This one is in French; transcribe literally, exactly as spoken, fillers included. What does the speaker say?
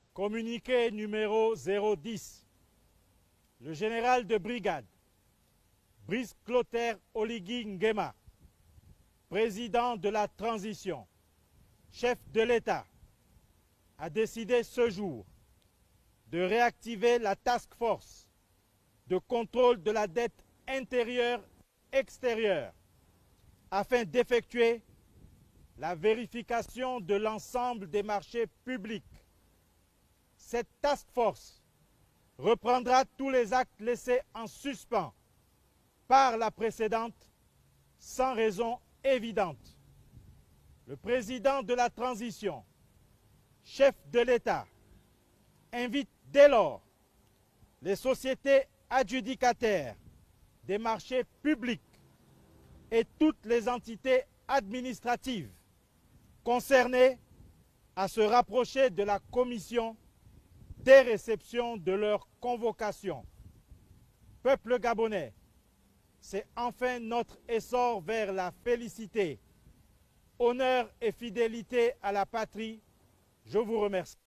Communiqué numéro zéro dix. Le général de brigade, Brice Clotaire Oligui Nguema, président de la transition, chef de l'État, a décidé ce jour de réactiver la task force de contrôle de la dette intérieure-extérieure afin d'effectuer la vérification de l'ensemble des marchés publics. Cette task force reprendra tous les actes laissés en suspens par la précédente sans raison évidente. Le président de la transition, chef de l'État, invite dès lors les sociétés adjudicataires des marchés publics et toutes les entités administratives concernées à se rapprocher de la commission des réceptions de leur convocation. Peuple gabonais, c'est enfin notre essor vers la félicité, honneur et fidélité à la patrie. Je vous remercie.